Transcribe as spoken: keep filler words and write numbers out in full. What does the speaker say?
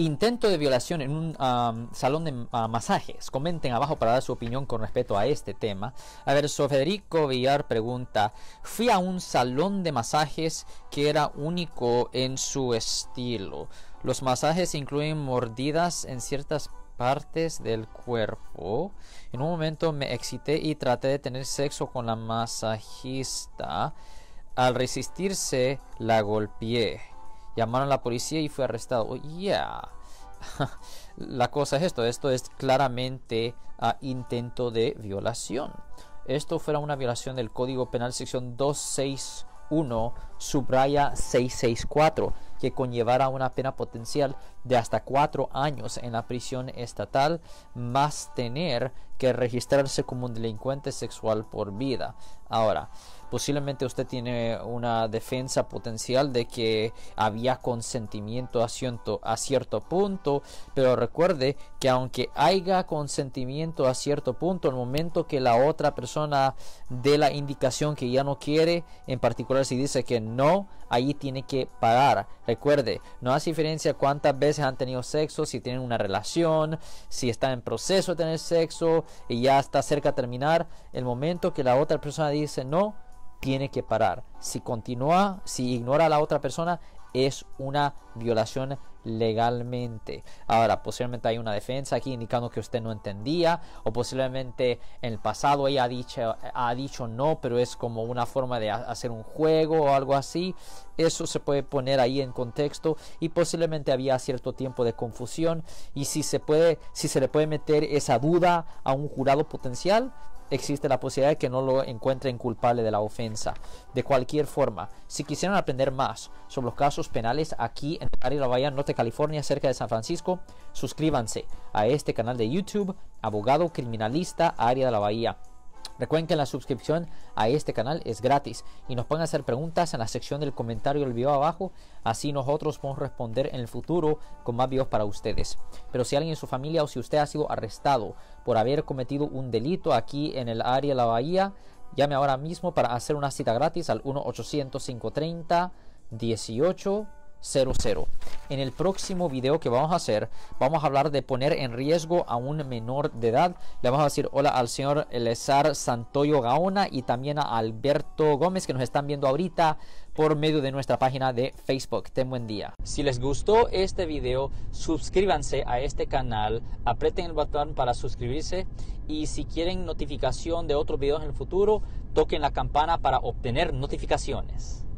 intento de violación en un um, salón de uh, masajes. Comenten abajo para dar su opinión con respecto a este tema. A ver, so Federico Villar pregunta: fui a un salón de masajes que era único en su estilo. Los masajes incluyen mordidas en ciertas partes del cuerpo. En un momento me excité y traté de tener sexo con la masajista. Al resistirse, la golpeé. Llamaron a la policía y fue arrestado. Oh, yeah. La cosa es esto. Esto es claramente uh, intento de violación. Esto fuera una violación del Código Penal sección doscientos sesenta y uno subraya seiscientos sesenta y cuatro, que conllevara una pena potencial de hasta cuatro años en la prisión estatal, más tener que registrarse como un delincuente sexual por vida. Ahora, posiblemente usted tiene una defensa potencial de que había consentimiento a cierto, a cierto punto, pero recuerde que aunque haya consentimiento a cierto punto, el momento que la otra persona dé la indicación que ya no quiere, en particular si dice que no, ahí tiene que parar. Recuerde, no hace diferencia cuántas veces han tenido sexo, si tienen una relación, si está en proceso de tener sexo y ya está cerca de terminar. El momento que la otra persona dice no, tiene que parar. Si continúa, si ignora a la otra persona, es una violación legalmente. Ahora, posiblemente hay una defensa aquí indicando que usted no entendía, o posiblemente en el pasado ella ha dicho, ha dicho no, pero es como una forma de hacer un juego o algo así. Eso se puede poner ahí en contexto, y posiblemente había cierto tiempo de confusión, y si se puede, si se le puede meter esa duda a un jurado potencial, existe la posibilidad de que no lo encuentren culpable de la ofensa. De cualquier forma, si quisieran aprender más sobre los casos penales aquí en el área de la Bahía Norte, California, cerca de San Francisco, suscríbanse a este canal de YouTube, Abogado Criminalista Área de la Bahía. Recuerden que la suscripción a este canal es gratis, y nos pueden hacer preguntas en la sección del comentario del video abajo, así nosotros podemos responder en el futuro con más videos para ustedes. Pero si alguien en su familia o si usted ha sido arrestado por haber cometido un delito aquí en el área de la Bahía, llame ahora mismo para hacer una cita gratis al uno ochocientos, cinco treinta, dieciocho cero cero. En el próximo video que vamos a hacer, vamos a hablar de poner en riesgo a un menor de edad. Le vamos a decir hola al señor Elezar Santoyo Gaona y también a Alberto Gómez, que nos están viendo ahorita por medio de nuestra página de Facebook. Ten buen día. Si les gustó este video, suscríbanse a este canal, aprieten el botón para suscribirse, y si quieren notificación de otros videos en el futuro, toquen la campana para obtener notificaciones.